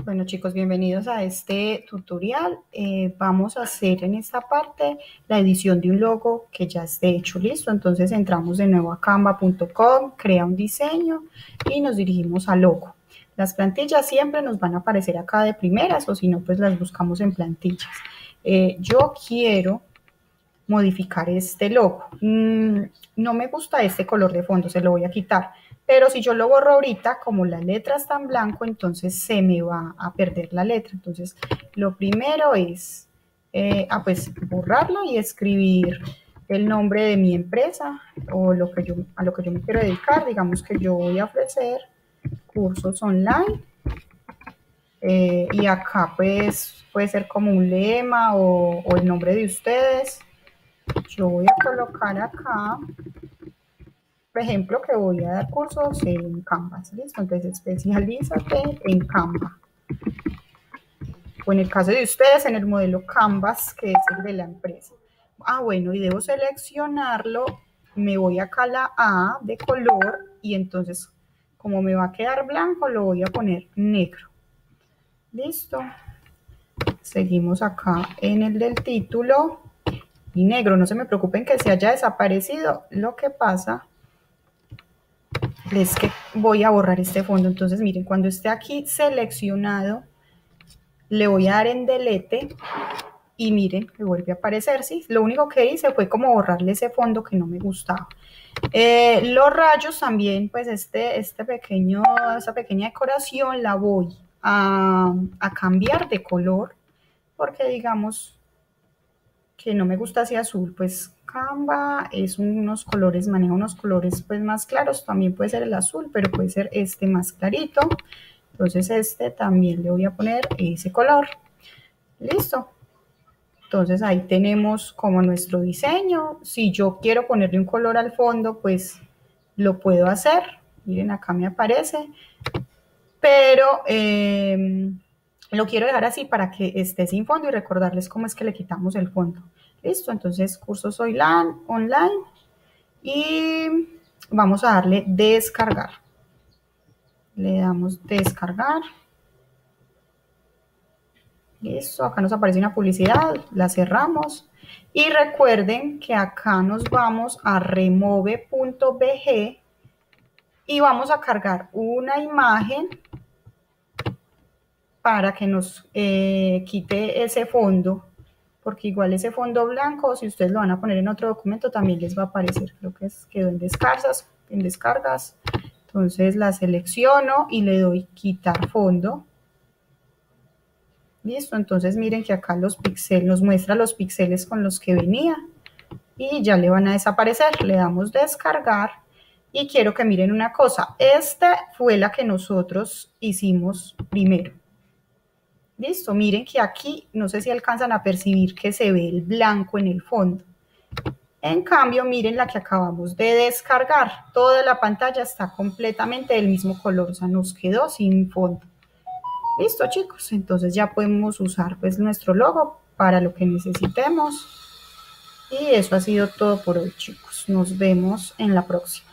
Bueno chicos, bienvenidos a este tutorial. Vamos a hacer en esta parte la edición de un logo que ya esté hecho, listo. Entonces entramos de nuevo a canva.com, crea un diseño y nos dirigimos al logo. Las plantillas siempre nos van a aparecer acá de primeras, o si no pues las buscamos en plantillas. Yo quiero modificar este logo. No me gusta este color de fondo, se lo voy a quitar. Pero si yo lo borro ahorita, como la letra está en blanco, entonces se me va a perder la letra. Entonces, lo primero es pues borrarlo y escribir el nombre de mi empresa o a lo que yo me quiero dedicar. Digamos que yo voy a ofrecer cursos online. Y acá pues puede ser como un lema o el nombre de ustedes. Yo voy a colocar acá, por ejemplo, que voy a dar cursos en Canvas, ¿listo? Entonces, especialízate en Canva. O en el caso de ustedes, en el modelo Canvas, que es el de la empresa. Bueno, y debo seleccionarlo. Me voy acá a la A de color y entonces, como me va a quedar blanco, lo voy a poner negro. ¿Listo? Seguimos acá en el del título. Y negro, no se me preocupen que se haya desaparecido. Lo que pasa es que voy a borrar este fondo. Entonces miren, cuando esté aquí seleccionado, le voy a dar en delete y miren que vuelve a aparecer. ¿Sí? Lo único que hice fue como borrarle ese fondo que no me gustaba. Los rayos también, pues esta pequeña decoración la voy a cambiar de color, porque digamos que no me gusta así azul. Pues Canva es unos colores, maneja unos colores pues más claros. También puede ser el azul, pero puede ser este más clarito. Entonces este también le voy a poner ese color. Listo. Entonces ahí tenemos como nuestro diseño. Si yo quiero ponerle un color al fondo, pues lo puedo hacer. Miren, acá me aparece. Pero lo quiero dejar así para que esté sin fondo y recordarles cómo es que le quitamos el fondo. Listo, entonces cursos online y vamos a darle descargar. Le damos descargar. Listo, acá nos aparece una publicidad, la cerramos. Y recuerden que acá nos vamos a remove.bg y vamos a cargar una imagen para que nos quite ese fondo, porque igual ese fondo blanco, si ustedes lo van a poner en otro documento, también les va a aparecer. Creo que quedó en descargas. Entonces la selecciono y le doy quitar fondo. Listo, entonces miren que acá los píxeles nos muestra los píxeles con los que venía y ya le van a desaparecer. Le damos descargar y quiero que miren una cosa. Esta fue la que nosotros hicimos primero. Listo, miren que aquí no sé si alcanzan a percibir que se ve el blanco en el fondo. En cambio, miren la que acabamos de descargar. Toda la pantalla está completamente del mismo color, o sea, nos quedó sin fondo. Listo, chicos, entonces ya podemos usar pues nuestro logo para lo que necesitemos. Y eso ha sido todo por hoy, chicos. Nos vemos en la próxima.